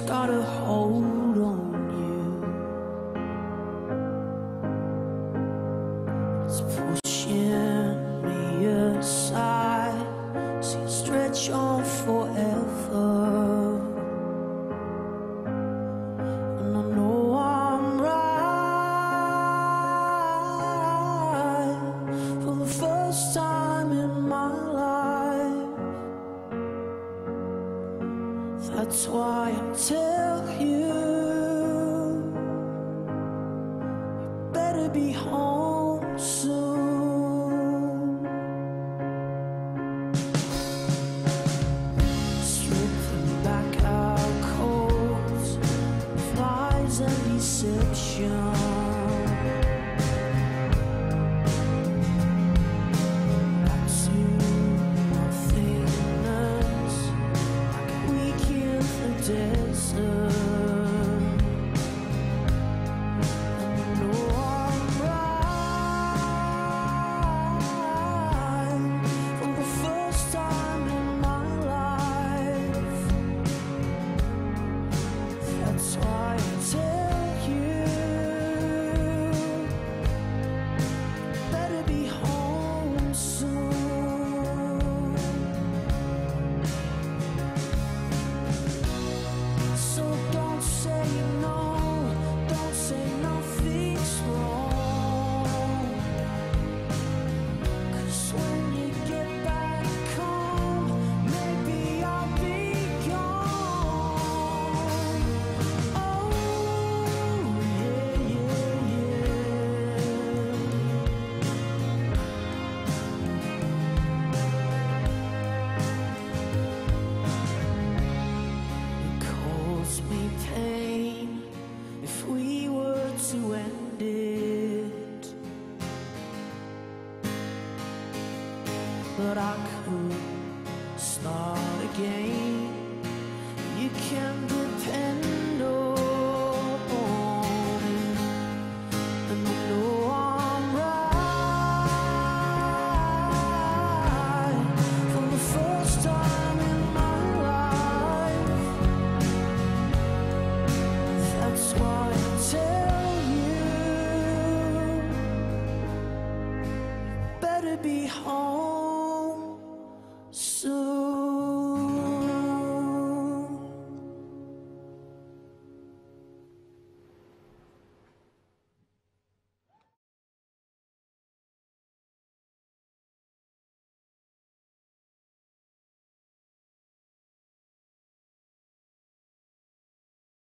got a hold on you. It's pushing me aside, see it stretch on forever. And I know I'm right for the first time in my life. That's why I tell you, you better be home.